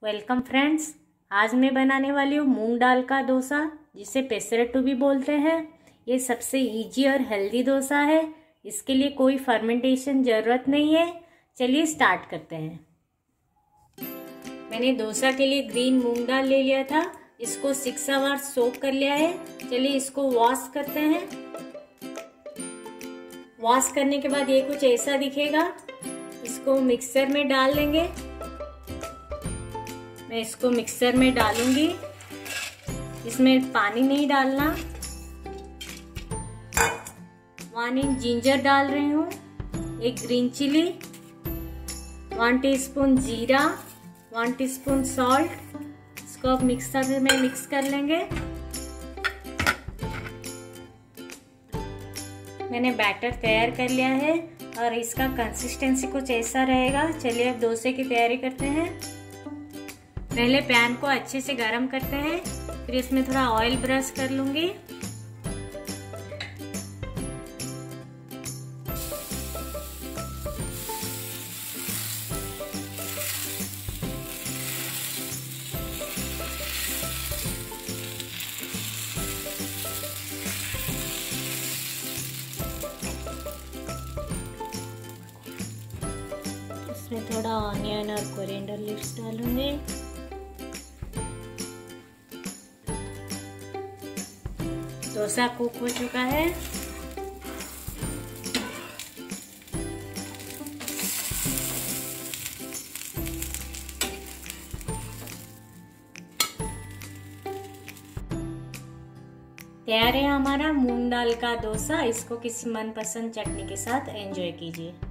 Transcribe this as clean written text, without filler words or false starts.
Welcome friends. आज मैं बनाने वाली हूँ मूंग दाल का डोसा, जिसे पेसरेटू भी बोलते हैं। ये सबसे इजी और हेल्दी डोसा है। इसके लिए कोई फर्मेंटेशन ज़रूरत नहीं है। चलिए स्टार्ट करते हैं। मैंने डोसा के लिए ग्रीन मूंग दाल ले लिया था। इसको 6 आवर्स सोक कर लिया है। चलिए इसको वॉश करते हैं। वॉश करने के बाद ये कुछ ऐसा दिखेगा। इसको मिक्सर में डाल लेंगे। मैं इसको मिक्सर में डालूंगी। इसमें पानी नहीं डालना। 1 इंच जिंजर डाल रही हूँ, 1 ग्रीन चिली, 1 टीस्पून जीरा, 1 टीस्पून सॉल्ट। इसको अब मिक्सर में मिक्स कर लेंगे। मैंने बैटर तैयार कर लिया है और इसका कंसिस्टेंसी कुछ ऐसा रहेगा। चलिए अब डोसे की तैयारी करते हैं। पहले पैन को अच्छे से गरम करते हैं, फिर इसमें थोड़ा ऑयल ब्रश कर लूंगी। इसमें थोड़ा ऑनियन और कोरिएंडर लीव्स डालूंगी। डोसा कुक हो चुका है। तैयार है हमारा मूंग दाल का डोसा। इसको किसी मनपसंद चटनी के साथ एंजॉय कीजिए।